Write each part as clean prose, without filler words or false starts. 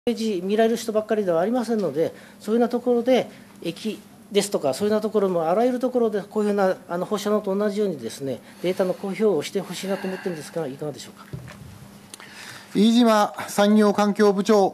見られる人ばっかりではありませんので、そういうようなところで、駅ですとか、そういうようなところも、あらゆるところで、こういうふうな放射能と同じようにですね、データの公表をしてほしいなと思ってるんですが、いかがでしょうか。 飯島産業環境部長。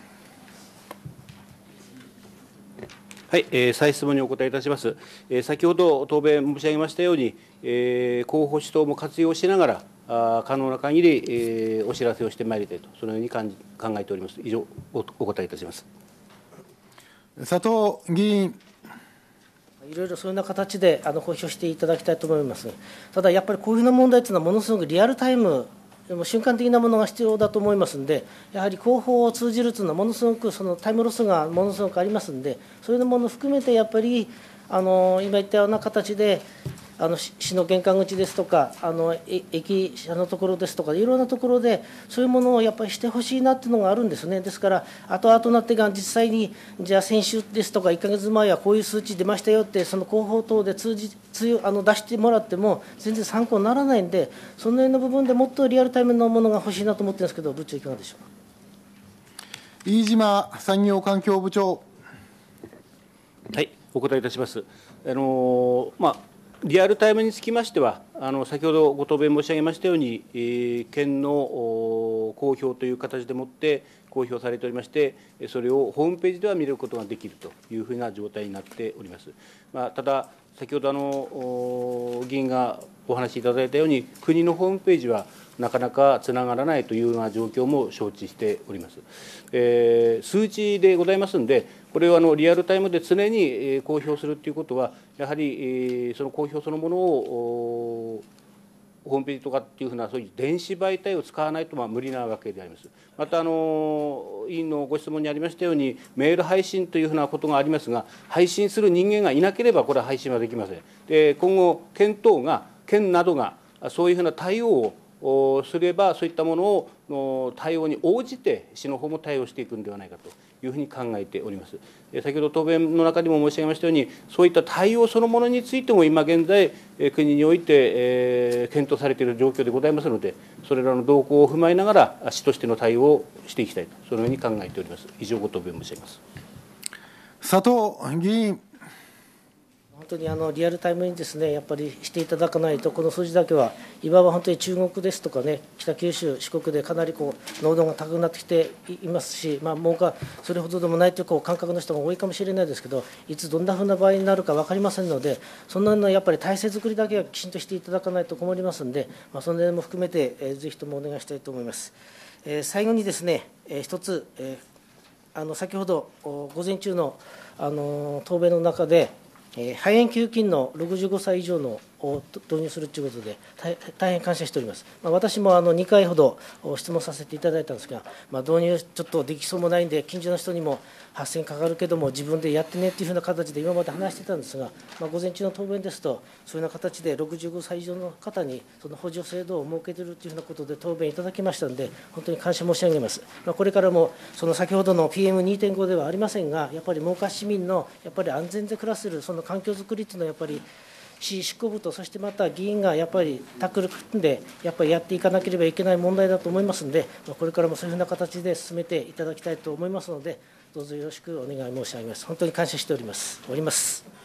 はい、再質問にお答えいたします。先ほど答弁申し上げましたように、広報指導も活用しながら、可能な限り、お知らせをしてまいりたいと、そのように考えております。以上、お答えいたします。 佐藤議員。 いろいろそういうような形で公表していただきたいと思います。ただ、やっぱりこういうような問題というのは、ものすごくリアルタイム、瞬間的なものが必要だと思いますので、やはり広報を通じるというのは、ものすごくそのタイムロスがものすごくありますので、そういうものを含めて、やっぱり今言ったような形で、市の玄関口ですとか、駅舎のところですとか、いろんなところで、そういうものをやっぱりしてほしいなっていうのがあるんですね。ですから、後々になってが、実際に、じゃあ、先週ですとか、1か月前はこういう数値出ましたよって、その広報等で出してもらっても、全然参考にならないんで、その辺の部分でもっとリアルタイムのものが欲しいなと思ってるんですけど、部長、いかがでしょうか。 飯島産業環境部長。 はい、お答えいたします。リアルタイムにつきましては、先ほどご答弁申し上げましたように、県の公表という形でもって公表されておりまして、それをホームページでは見ることができるというふうな状態になっております。ただ、先ほど議員がお話しいただいたように、国のホームページはなかなかつながらないというような状況も承知しております。数値でございますので、これをリアルタイムで常に公表するということは、やはりその公表そのものをホームページとかっていうふうな、そういう電子媒体を使わないと無理なわけであります。また委員のご質問にありましたように、メール配信というふうなことがありますが、配信する人間がいなければ、これは配信はできません。で、今後、県などがそういうふうな対応をすれば、そういったものを対応に応じて、市の方も対応していくのではないかというふうに考えております。先ほど答弁の中でも申し上げましたように、そういった対応そのものについても、今現在、国において検討されている状況でございますので、それらの動向を踏まえながら、市としての対応をしていきたいと、そのように考えております。以上、ご答弁申し上げます。 佐藤議員。 本当にリアルタイムにですね、やっぱりしていただかないと、この数字だけは、いわば本当に中国ですとかね、北九州、四国でかなり濃度が高くなってきていますし、もうそれほどでもないという感覚の人が多いかもしれないですけど、いつどんなふうな場合になるか分かりませんので、そんなのやっぱり体制作りだけはきちんとしていただかないと困りますので、その辺も含めて、ぜひともお願いしたいと思います。最後にですね、一つ、先ほど午前中の答弁の中で、肺炎給付金の65歳以上のを導入するということで、大変感謝しております。私も2回ほど質問させていただいたんですが、導入ちょっとできそうもないんで、近所の人にも8000円かかるけども、自分でやってねっていうふうな形で今まで話してたんですが、午前中の答弁ですと、そういうような形で65歳以上の方にその補助制度を設けているというふうなことで答弁いただきましたので、本当に感謝申し上げます。これからもその先ほどの PM2.5 ではありませんが、やっぱり真岡市民のやっぱり安全で暮らせるその環境づくりというのは、やっぱり市執行部と、そしてまた議員がやっぱりタックル組んで、やっぱりやっていかなければいけない問題だと思いますので、これからもそういうふうな形で進めていただきたいと思いますので、どうぞよろしくお願い申し上げます。本当に感謝しております。